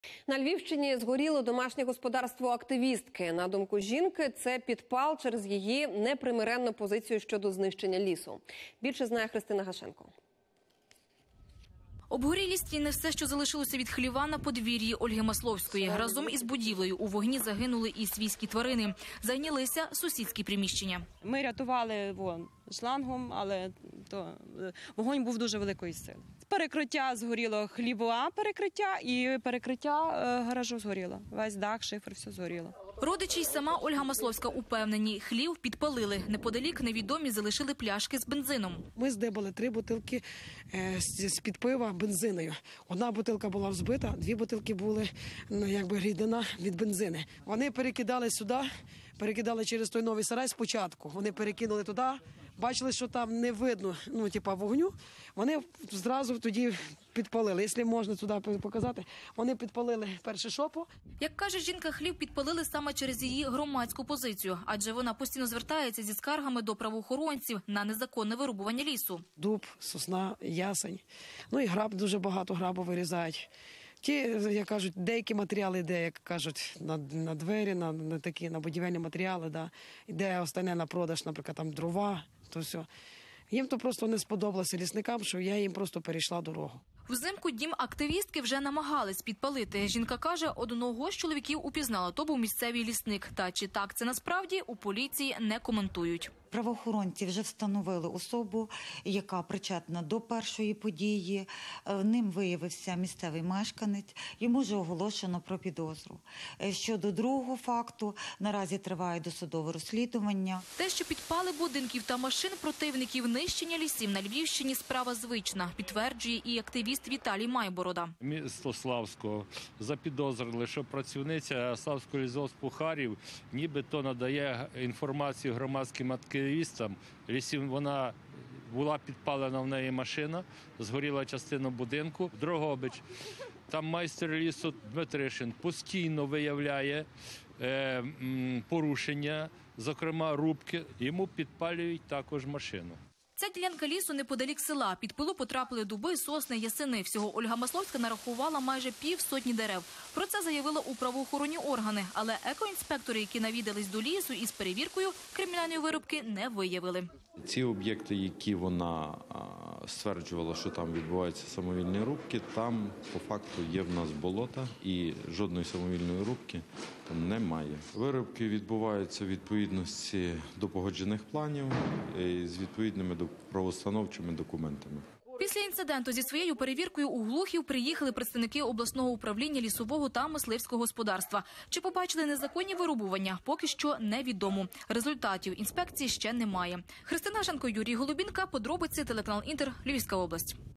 На Львівщині згоріло домашнє господарство активістки. На думку жінки, це підпал через її непримиренну позицію щодо знищення лісу. Більше знає Христина Гашенко. Обгорілі стіни – все, що залишилося від хліва на подвір'ї Ольги Масловської. Разом із будівлею у вогні загинули і свійські тварини. Зайнялися сусідські приміщення. Ми рятували шлангом, але вогонь був дуже великої сили. Перекриття згоріло, хлівове перекриття і перекриття гаражу згоріло. Весь дах, шифер, все згоріло. Родичі й сама Ольга Масловська упевнені – хлів підпалили. Неподалік невідомі залишили пляшки з бензином. Ми здибали 3 бутилки з-під пива бензиною. Одна бутилка була взбита, 2 бутилки були рідина від бензини. Вони перекидали сюди, перекидали через той новий сарай спочатку. Вони перекинули туди, бачили, що там не видно вогню. Вони зразу тоді підпалили. Якщо можна туди показати, вони підпалили перше шопу. Як каже жінка, хлів підпалили саме через її громадську позицію. Адже вона постійно звертається зі скаргами до правоохоронців на незаконне вирубування лісу. Дуб, сосна, ясень. І граб, дуже багато грабу вирізають. Ті, як кажуть, деякі матеріали йде, як кажуть, на двері, на будівельні матеріали, йде остальне на продаж, наприклад, там дрова, то все. Їм то просто не сподобалося лісникам, що я їм просто перейшла дорогу. Взимку дім активістки вже намагались підпалити. Жінка каже, одного з чоловіків упізнала, то був місцевий лісник. Та чи так це насправді, у поліції не коментують. Правоохоронці вже встановили особу, яка причетна до першої події. Ним виявився місцевий мешканець. Йому вже оголошено про підозру. Щодо другого факту, наразі триває досудове розслідування. Те, що підпали будинків та машин противників нищення лісів на Львівщині – справа звична, підтверджує і активіст Віталій Майборода. Місто Славського запідозрили, що працівниця Славського лісгоспу Харів нібито надає інформацію громадським активістам лісів. Вона була підпалена в неї машина, згоріла частина будинку. Дрогобич, там майстер лісу Дмитришин постійно виявляє порушення, зокрема рубки, йому підпалюють також машину. Ця ділянка лісу неподалік села. Під пилу потрапили дуби, сосни, ясени. Всього Ольга Масловська нарахувала майже 50 дерев. Про це заявила у правоохоронні органи. Але екоінспектори, які навідались до лісу із перевіркою, кримінальної вирубки не виявили. Ці об'єкти, які вона стверджувала, що там відбуваються самовільні рубки, там по факту є в нас болота і жодної самовільної рубки там немає. Вирубки відбуваються в відповідності до погоджених планів і з відповідними правоустановчими документами. Після інциденту зі своєю перевіркою у Глухів приїхали представники обласного управління лісового та мисливського господарства. Чи побачили незаконні вирубування, поки що невідомо. Результатів інспекції ще немає. Христина Гашенко, Юрій Голубінка, подробиці, телеканал Інтер, Львівська область.